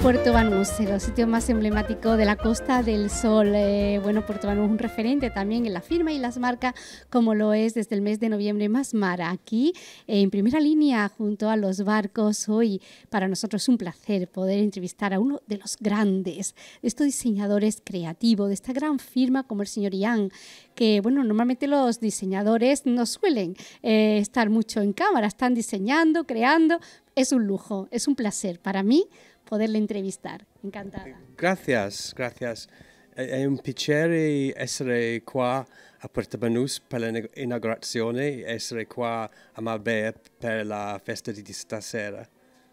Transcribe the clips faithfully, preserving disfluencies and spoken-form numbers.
Puerto Banús, el sitio más emblemático de la Costa del Sol. Eh, bueno, Puerto Banús es un referente también en la firma y las marcas, como lo es desde el mes de noviembre Mas Mara. Aquí, eh, en primera línea, junto a los barcos, hoy para nosotros es un placer poder entrevistar a uno de los grandes, de estos diseñadores creativos, de esta gran firma como el señor Ian, que, bueno, normalmente los diseñadores no suelen eh, estar mucho en cámara, están diseñando, creando. Es un lujo, es un placer para mí poderle entrevistar. Encantada. Gracias, gracias. È un piacere essere qua a Puerto Banús per l'inaugurazione, essere qua a Marbella per la festa di stasera.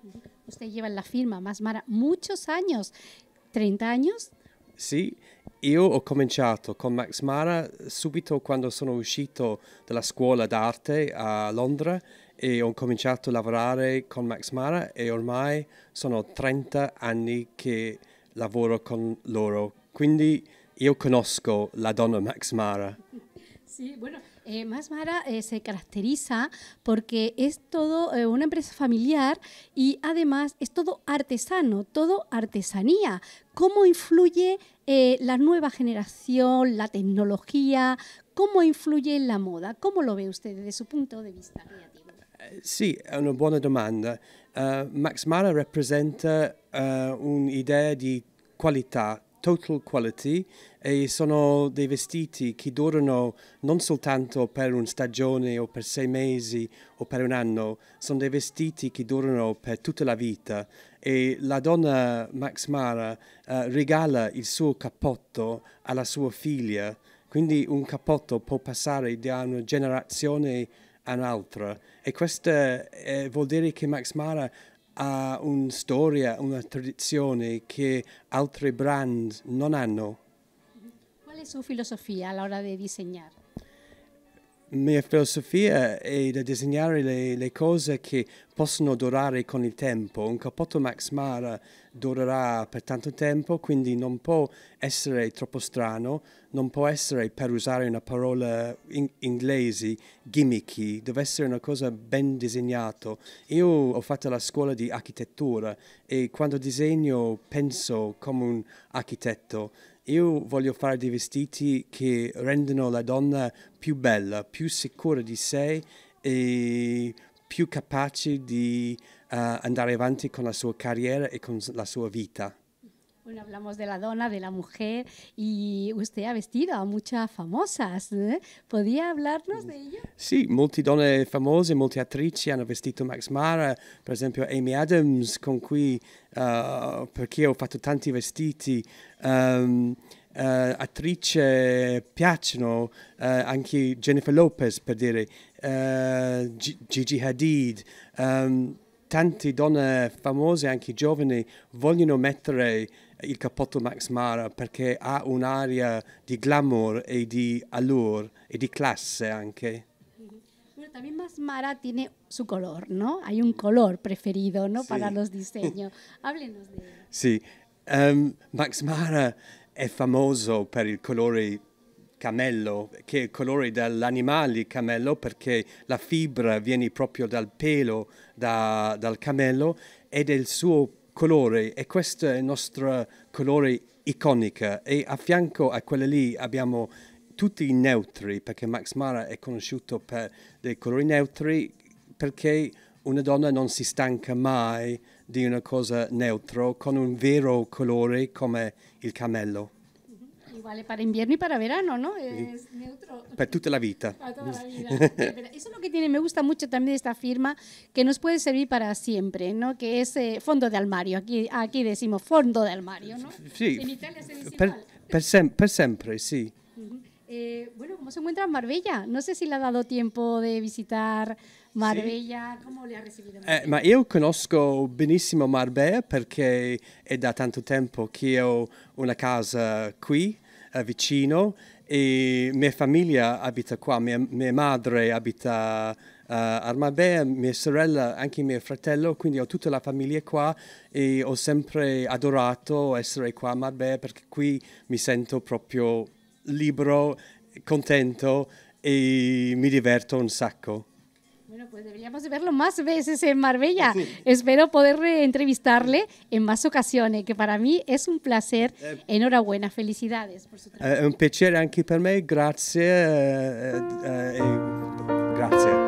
Usted lleva en la firma Mas Mara muchos años, treinta años. Sì, io ho cominciato con Max Mara subito quando sono uscito dalla scuola d'arte a Londra e ho cominciato a lavorare con Max Mara e ormai sono trenta anni che lavoro con loro, quindi io conosco la donna Max Mara. Sí, bueno, eh, Mas Mara eh, se caracteriza porque es todo eh, una empresa familiar y además es todo artesano, todo artesanía. ¿Cómo influye eh, la nueva generación, la tecnología? ¿Cómo influye en la moda? ¿Cómo lo ve usted desde su punto de vista creativo? Sì, è una buona domanda. Uh, Max Mara rappresenta uh, un'idea di qualità, total quality, e sono dei vestiti che durano non soltanto per una stagione o per sei mesi o per un anno, sono dei vestiti che durano per tutta la vita e la donna Max Mara uh, regala il suo cappotto alla sua figlia, quindi un cappotto può passare da una generazione a un'altra e questo eh, vuol dire che Max Mara ha una storia, una tradizione che altri brand non hanno. ¿Cuál es su filosofía a la hora de diseñar? Mia filosofia è di disegnare le, le cose che possono durare con il tempo. Un cappotto Max Mara durerà per tanto tempo, quindi non può essere troppo strano, non può essere, per usare una parola in inglese, gimmicky, deve essere una cosa ben disegnata. Io ho fatto la scuola di architettura e quando disegno penso come un architetto. Io voglio fare dei vestiti che rendono la donna più bella, più sicura di sé e più capace di uh, andare avanti con la sua carriera e con la sua vita. Bueno, hablamos de la donna, de la mujer, y usted ha vestido a muchas famosas. ¿eh? ¿Podría hablarnos de ello? Sì, molte donne famose, molte attrici hanno vestito Max Mara, per esempio Amy Adams, con cui, uh, perché ho fatto tanti vestiti, um, uh, attrici piacciono, uh, anche Jennifer Lopez, per dire, uh, Gigi Hadid, um, tante donne famose, anche giovani, vogliono mettere il cappotto Max Mara perché ha un'aria di glamour e di allure e di classe anche. Bueno, también Mas Mara tiene su color, ¿no? Hay un color preferido, ¿no? Sí. Para los diseños. Háblenos de él. Sì, um, Max Mara è famoso per il colore cammello, che è il colore dell'animale cammello, perché la fibra viene proprio dal pelo da, dal cammello ed è il suo colore e questo è il nostro colore iconico e a fianco a quello lì abbiamo tutti i neutri perché Max Mara è conosciuto per dei colori neutri perché una donna non si stanca mai di una cosa neutra con un vero colore come il cammello. Vale para invierno y para verano, ¿no? Es neutro. Per tutta la vita. Para toda la vida. Eso es lo que tiene, me gusta mucho también de esta firma, que nos puede servir para siempre, ¿no? Que es eh, fondo de armario. Aquí, aquí decimos fondo de armario, ¿no? Sì, En Italia se dice per, igual. per, sem per sempre, sì. Uh-huh. eh, bueno, ¿cómo se encuentra en Marbella? No sé si le ha dado tiempo de visitar Marbella. Sì. ¿Cómo le ha recibido Marbella? Eh, ma io conosco benissimo Marbella perché è da tanto tempo che ho una casa qui, vicino e mia famiglia abita qua, mia, mia madre abita uh, a Marbella, mia sorella, anche mio fratello, quindi ho tutta la famiglia qua e ho sempre adorato essere qua a Marbella perché qui mi sento proprio libero, contento e mi diverto un sacco. Bueno, Pues deberíamos de verlo más veces en Marbella. Sí. Espero poder entrevistarle en más ocasiones, que para mí es un placer. Enhorabuena, felicidades por su trabajo. È un piacere anche per me, grazie. Eh, eh, eh, grazie.